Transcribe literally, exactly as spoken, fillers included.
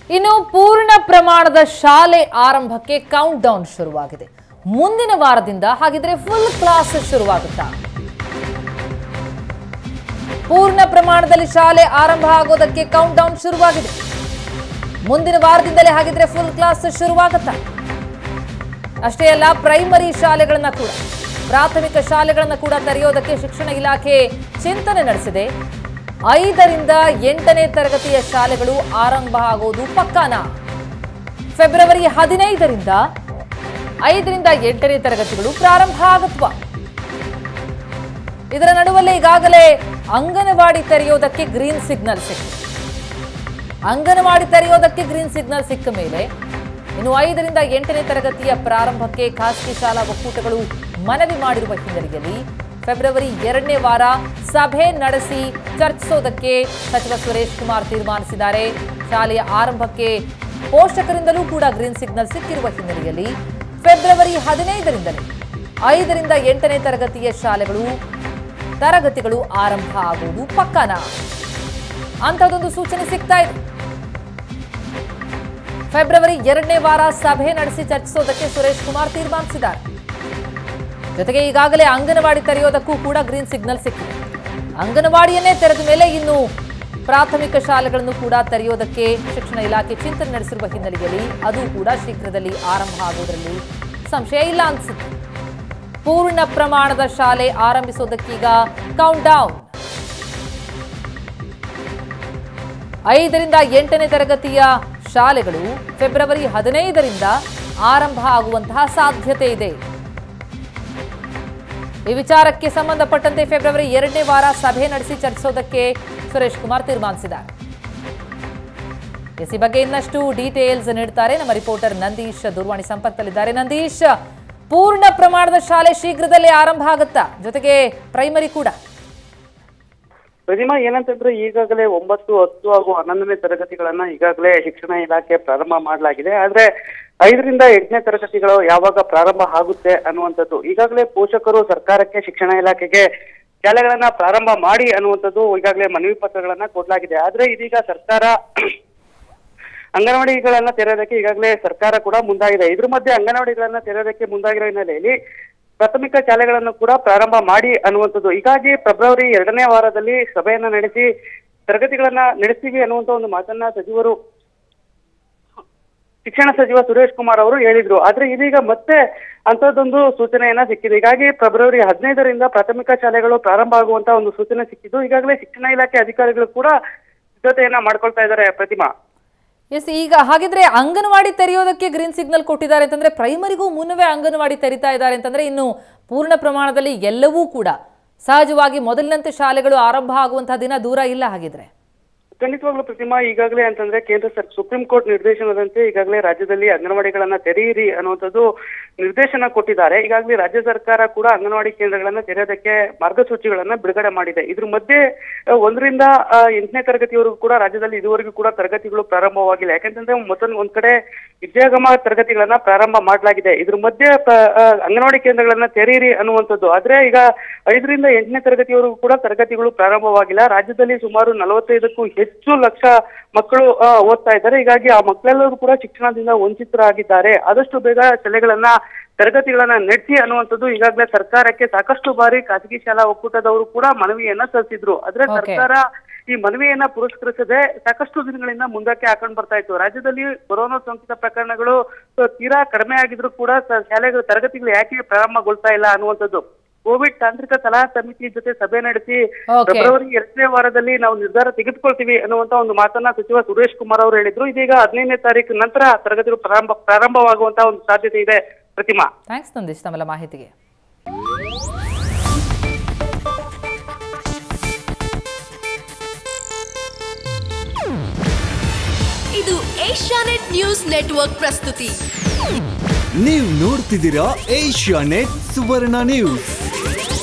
ಇನ್ನು ಪೂರ್ಣ ಪ್ರಮಾಣದ ಶಾಲೆ ಆರಂಭಕ್ಕೆ ಕೌಂಟ್ ಡೌನ್ ಶುರುವಾಗಿದೆ. ಮುಂದಿನ ವಾರದಿಂದ ಹಾಗಿದ್ರೆ ಫುಲ್ ಕ್ಲಾಸ್ ಶುರುವಾಗುತ್ತಾ? ಪೂರ್ಣ ಪ್ರಮಾಣದಲ್ಲಿ ಶಾಲೆ ಆರಂಭ ಆಗೋದಕ್ಕೆ ಕೌಂಟ್ ಡೌನ್ ಶುರುವಾಗಿದೆ. ಮುಂದಿನ ವಾರದಿಂದಲೇ ಹಾಗಿದ್ರೆ ಫುಲ್ ಕ್ಲಾಸ್ ಶುರುವಾಗುತ್ತಾ? ಅಷ್ಟೇ ಅಲ್ಲ, ಪ್ರೈಮರಿ ಶಾಲೆಗಳನ್ನ ಕೂಡ ಪ್ರಾಥಮಿಕ ಶಾಲೆಗಳನ್ನ ಕೂಡ ತೆರೆಯೋದಕ್ಕೆ ಶಿಕ್ಷಣ ಇಲಾಖೆ ಚಿಂತನೆ ನಡೆಸಿದೆ. ಐದರಿಂದ ಎಂಟನೇ ತರಗತಿಯ ಶಾಲೆಗಳು ಆರಂಭ ಆಗೋದು ಪಕ್ಕಾನ? ಫೆಬ್ರವರಿ ಹದಿನೈದರಿಂದ ಐದರಿಂದ ಎಂಟನೇ ತರಗತಿಗಳು ಪ್ರಾರಂಭ ಆಗುತ್ತವಾ? ಇದರ ನಡುವಲ್ಲೇ ಈಗಾಗಲೇ ಅಂಗನವಾಡಿ ತೆರೆಯೋದಕ್ಕೆ ಗ್ರೀನ್ ಸಿಗ್ನಲ್ ಸಿಕ್ಕಿದೆ. ಅಂಗನವಾಡಿ ತೆರೆಯೋದಕ್ಕೆ ಗ್ರೀನ್ ಸಿಗ್ನಲ್ ಸಿಕ್ಕ ಮೇಲೆ ಇನ್ನು ಐದರಿಂದ ಎಂಟನೇ ತರಗತಿಯ ಪ್ರಾರಂಭಕ್ಕೆ ಖಾಸಗಿ ಶಾಲಾ ಒಕ್ಕೂಟಗಳು ಮನವಿ ಮಾಡಿರುವ ಹಿನ್ನೆಲೆಯಲ್ಲಿ ಫೆಬ್ರವರಿ ಎರಡನೇ ವಾರ ಸಭೆ ನಡೆಸಿ ಚರ್ಚಿಸೋದಕ್ಕೆ ಸಚಿವ ಸುರೇಶ್ ಕುಮಾರ್ ತೀರ್ಮಾನಿಸಿದ್ದಾರೆ. ಶಾಲೆಯ ಆರಂಭಕ್ಕೆ ಪೋಷಕರಿಂದಲೂ ಕೂಡ ಗ್ರೀನ್ ಸಿಗ್ನಲ್ ಸಿಕ್ಕಿರುವ ಹಿನ್ನೆಲೆಯಲ್ಲಿ ಫೆಬ್ರವರಿ ಹದಿನೈದರಿಂದಲೇ ಐದರಿಂದ ಎಂಟನೇ ತರಗತಿಯ ಶಾಲೆಗಳು ತರಗತಿಗಳು ಆರಂಭ ಆಗುವುದು ಪಕ್ಕಾನ ಅಂತದೊಂದು ಸೂಚನೆ ಸಿಗ್ತಾ ಇದೆ. ಫೆಬ್ರವರಿ ಎರಡನೇ ವಾರ ಸಭೆ ನಡೆಸಿ ಚರ್ಚಿಸೋದಕ್ಕೆ ಸುರೇಶ್ ಕುಮಾರ್ ತೀರ್ಮಾನಿಸಿದ್ದಾರೆ. ಜೊತೆಗೆ ಈಗಾಗಲೇ ಅಂಗನವಾಡಿ ತೆರೆಯೋದಕ್ಕೂ ಕೂಡ ಗ್ರೀನ್ ಸಿಗ್ನಲ್ ಸಿಕ್ಕಿದೆ. ಅಂಗನವಾಡಿಯನ್ನೇ ತೆರೆದ ಮೇಲೆ ಇನ್ನು ಪ್ರಾಥಮಿಕ ಶಾಲೆಗಳನ್ನು ಕೂಡ ತೆರೆಯೋದಕ್ಕೆ ಶಿಕ್ಷಣ ಇಲಾಖೆ ಚಿಂತನೆ ನಡೆಸಿರುವ ಹಿನ್ನೆಲೆಯಲ್ಲಿ ಅದು ಕೂಡ ಶೀಘ್ರದಲ್ಲಿ ಆರಂಭ ಆಗುವುದರಲ್ಲಿ ಸಂಶಯ ಇಲ್ಲ ಅನಿಸುತ್ತೆ. ಪೂರ್ಣ ಪ್ರಮಾಣದ ಶಾಲೆ ಆರಂಭಿಸೋದಕ್ಕೀಗ ಕೌಂಟ್ ಡೌನ್. ಐದರಿಂದ ಎಂಟನೇ ತರಗತಿಯ ಶಾಲೆಗಳು ಫೆಬ್ರವರಿ ಹದಿನೈದರಿಂದ ಆರಂಭ ಆಗುವಂತಹ ಸಾಧ್ಯತೆ ಇದೆ. ಈ ವಿಚಾರಕ್ಕೆ ಸಂಬಂಧಪಟ್ಟಂತೆ ಫೆಬ್ರವರಿ ಎರಡನೇ ವಾರ ಸಭೆ ನಡೆಸಿ ಚರ್ಚಿಸೋದಕ್ಕೆ ಸುರೇಶ್ ಕುಮಾರ್ ತೀರ್ಮಾನಿಸಿದ್ದಾರೆ. ಈ ಬಗ್ಗೆ ಇನ್ನಷ್ಟು ಡೀಟೇಲ್ಸ್ ನೀಡುತ್ತಾರೆ ನಮ್ಮ ರಿಪೋರ್ಟರ್ ನಂದೀಶ್ ದೂರವಾಣಿ ಸಂಪರ್ಕದಲ್ಲಿದ್ದಾರೆ. ನಂದೀಶ್, ಪೂರ್ಣ ಪ್ರಮಾಣದ ಶಾಲೆ ಶೀಘ್ರದಲ್ಲೇ ಆರಂಭ ಆಗುತ್ತಾ? ಜೊತೆಗೆ ಪ್ರೈಮರಿ ಕೂಡ? ಪ್ರತಿಮಾ, ಏನಂತಂದ್ರೆ ಈಗಾಗಲೇ ಒಂಬತ್ತು ಹತ್ತು ಹಾಗೂ ಹನ್ನೊಂದನೇ ತರಗತಿಗಳನ್ನ ಈಗಾಗಲೇ ಶಿಕ್ಷಣ ಇಲಾಖೆ ಪ್ರಾರಂಭ ಮಾಡಲಾಗಿದೆ. ಆದ್ರೆ ಐದರಿಂದ ಎಂಟನೇ ತರಗತಿಗಳು ಯಾವಾಗ ಪ್ರಾರಂಭ ಆಗುತ್ತೆ ಅನ್ನುವಂಥದ್ದು ಈಗಾಗಲೇ ಪೋಷಕರು ಸರ್ಕಾರಕ್ಕೆ ಶಿಕ್ಷಣ ಇಲಾಖೆಗೆ ಶಾಲೆಗಳನ್ನ ಪ್ರಾರಂಭ ಮಾಡಿ ಅನ್ನುವಂಥದ್ದು ಈಗಾಗಲೇ ಮನವಿ ಪತ್ರಗಳನ್ನ ಕೊಡಲಾಗಿದೆ. ಆದ್ರೆ ಇದೀಗ ಸರ್ಕಾರ ಅಂಗನವಾಡಿಗಳನ್ನ ತೆರೆಯೋದಕ್ಕೆ ಈಗಾಗಲೇ ಸರ್ಕಾರ ಕೂಡ ಮುಂದಾಗಿದೆ. ಇದ್ರ ಮಧ್ಯೆ ಅಂಗನವಾಡಿಗಳನ್ನ ತೆರೆಯೋದಕ್ಕೆ ಮುಂದಾಗಿರೋ ಹಿನ್ನೆಲೆಯಲ್ಲಿ ಪ್ರಾಥಮಿಕ ಶಾಲೆಗಳನ್ನು ಕೂಡ ಪ್ರಾರಂಭ ಮಾಡಿ ಅನ್ನುವಂಥದ್ದು. ಹೀಗಾಗಿ ಫೆಬ್ರವರಿ ಎರಡನೇ ವಾರದಲ್ಲಿ ಸಭೆಯನ್ನ ನಡೆಸಿ ತರಗತಿಗಳನ್ನ ನಡೆಸ್ತೀವಿ ಅನ್ನುವಂಥ ಒಂದು ಮಾತನ್ನ ಸಚಿವರು ಶಿಕ್ಷಣ ಸಚಿವ ಸುರೇಶ್ ಕುಮಾರ್ ಅವರು ಹೇಳಿದ್ರು. ಆದ್ರೆ ಇದೀಗ ಮತ್ತೆ ಅಂತದೊಂದು ಸೂಚನೆಯನ್ನ ಸಿಕ್ಕಿದೆ. ಹೀಗಾಗಿ ಫೆಬ್ರವರಿ ಹದಿನೈದರಿಂದ ಪ್ರಾಥಮಿಕ ಶಾಲೆಗಳು ಪ್ರಾರಂಭ ಆಗುವಂತ ಒಂದು ಸೂಚನೆ ಸಿಕ್ಕಿದ್ದು ಈಗಾಗಲೇ ಶಿಕ್ಷಣ ಇಲಾಖೆ ಅಧಿಕಾರಿಗಳು ಕೂಡ ಸಿದ್ಧತೆಯನ್ನ ಮಾಡ್ಕೊಳ್ತಾ ಇದ್ದಾರೆ. ಪ್ರತಿಮಾ, ಎಸ್, ಈಗ ಹಾಗಿದ್ರೆ ಅಂಗನವಾಡಿ ತೆರೆಯೋದಕ್ಕೆ ಗ್ರೀನ್ ಸಿಗ್ನಲ್ ಕೊಟ್ಟಿದ್ದಾರೆ ಅಂತಂದ್ರೆ ಪ್ರೈಮರಿಗೂ ಮುನ್ನವೇ ಅಂಗನವಾಡಿ ತೆರಿತಾ ಇದ್ದಾರೆ ಅಂತಂದ್ರೆ ಇನ್ನು ಪೂರ್ಣ ಪ್ರಮಾಣದಲ್ಲಿ ಎಲ್ಲವೂ ಕೂಡ ಸಹಜವಾಗಿ ಮೊದಲಿನಂತೆ ಶಾಲೆಗಳು ಆರಂಭ ಆಗುವಂತಹ ದಿನ ದೂರ ಇಲ್ಲ ಹಾಗಿದ್ರೆ? ಖಂಡಿತವಾಗ್ಲೂ ಪ್ರತಿಮಾ, ಈಗಾಗಲೇ ಅಂತಂದ್ರೆ ಕೇಂದ್ರ ಸರ್ ಸುಪ್ರೀಂ ಕೋರ್ಟ್ ನಿರ್ದೇಶನದಂತೆ ಈಗಾಗಲೇ ರಾಜ್ಯದಲ್ಲಿ ಅಂಗನವಾಡಿಗಳನ್ನ ತೆರೆಯಿರಿ ಅನ್ನುವಂಥದ್ದು ನಿರ್ದೇಶನ ಕೊಟ್ಟಿದ್ದಾರೆ. ಈಗಾಗಲೇ ರಾಜ್ಯ ಸರ್ಕಾರ ಕೂಡ ಅಂಗನವಾಡಿ ಕೇಂದ್ರಗಳನ್ನ ತೆರೆಯೋದಕ್ಕೆ ಮಾರ್ಗಸೂಚಿಗಳನ್ನ ಬಿಡುಗಡೆ ಮಾಡಿದೆ. ಇದ್ರ ಮಧ್ಯೆ ಒಂದರಿಂದ ಎಂಟನೇ ತರಗತಿವರೆಗೂ ಕೂಡ ರಾಜ್ಯದಲ್ಲಿ ಇದುವರೆಗೂ ಕೂಡ ತರಗತಿಗಳು ಪ್ರಾರಂಭವಾಗಿಲ್ಲ. ಯಾಕಂತಂದ್ರೆ ಮತ್ತೊಂದು ಒಂದ್ ಕಡೆ ವಿದ್ಯಾಗಮ ತರಗತಿಗಳನ್ನ ಪ್ರಾರಂಭ ಮಾಡಲಾಗಿದೆ. ಇದ್ರ ಮಧ್ಯೆ ಅಂಗನವಾಡಿ ಕೇಂದ್ರಗಳನ್ನ ತೆರೆಯಿರಿ ಅನ್ನುವಂಥದ್ದು. ಆದ್ರೆ ಈಗ ಐದರಿಂದ ಎಂಟನೇ ತರಗತಿವರೆಗೂ ಕೂಡ ತರಗತಿಗಳು ಪ್ರಾರಂಭವಾಗಿಲ್ಲ. ರಾಜ್ಯದಲ್ಲಿ ಸುಮಾರು ನಲವತ್ತೈದಕ್ಕೂ ಹೆಚ್ಚು ಲಕ್ಷ ಮಕ್ಕಳು ಓದ್ತಾ ಇದ್ದಾರೆ. ಹೀಗಾಗಿ ಆ ಮಕ್ಕಳೆಲ್ಲರೂ ಕೂಡ ಶಿಕ್ಷಣದಿಂದ ವಂಚಿತರಾಗಿದ್ದಾರೆ. ಆದಷ್ಟು ಬೇಗ ಶಾಲೆಗಳನ್ನ ತರಗತಿಗಳನ್ನ ನಡೆಸಿ ಅನ್ನುವಂಥದ್ದು ಈಗಾಗಲೇ ಸರ್ಕಾರಕ್ಕೆ ಸಾಕಷ್ಟು ಬಾರಿ ಖಾಸಗಿ ಶಾಲಾ ಒಕ್ಕೂಟದವರು ಕೂಡ ಮನವಿಯನ್ನ ಸಲ್ಲಿಸಿದ್ರು. ಆದ್ರೆ ಸರ್ಕಾರ ಈ ಮನವಿಯನ್ನ ಪುರಸ್ಕರಿಸದೆ ಸಾಕಷ್ಟು ದಿನಗಳಿಂದ ಮುಂದಕ್ಕೆ ಹಾಕೊಂಡು ಬರ್ತಾ ಇತ್ತು. ರಾಜ್ಯದಲ್ಲಿ ಕೊರೋನಾ ಸೋಂಕಿತ ಪ್ರಕರಣಗಳು ತೀರಾ ಕಡಿಮೆ ಆಗಿದ್ರು ಕೂಡ ಶಾಲೆಗಳ ತರಗತಿಗಳು ಯಾಕೆ ಪ್ರಾರಂಭಗೊಳ್ತಾ ಇಲ್ಲ ಅನ್ನುವಂಥದ್ದು ಕೋವಿಡ್ ತಾಂತ್ರಿಕ ಸಲಹಾ ಸಮಿತಿ ಜೊತೆ ಸಭೆ ನಡೆಸಿ ಫೆಬ್ರವರಿ ಎರಡನೇ ವಾರದಲ್ಲಿ ನಾವು ನಿರ್ಧಾರ ತೆಗೆದುಕೊಳ್ತೀವಿ ಅನ್ನುವಂತ ಒಂದು ಮಾತನ್ನ ಸಚಿವ ಸುರೇಶ್ ಕುಮಾರ್ ಅವರು ಹೇಳಿದ್ರು. ಇದೀಗ ಹದಿನೈದನೇ ತಾರೀಕು ನಂತರ ತರಗತಿಗಳು ಪ್ರಾರಂಭ ಪ್ರಾರಂಭವಾಗುವಂತಹ ಒಂದು ಸಾಧ್ಯತೆ ಇದೆ. ಪ್ರತಿಮಾ, ಥ್ಯಾಂಕ್ಸ್ ನಂದೀಶ್ ತಮ್ಮೆಲ್ಲ ಮಾಹಿತಿಗೆ. ಇದು ಏಷ್ಯಾನೆಟ್ ನ್ಯೂಸ್ ನೆಟ್ವರ್ಕ್ ಪ್ರಸ್ತುತಿ. ನೀವು ನೋಡ್ತಿದ್ದೀರಾ ಏಷ್ಯಾನೆಟ್ ಸುವರ್ಣ ನ್ಯೂಸ್.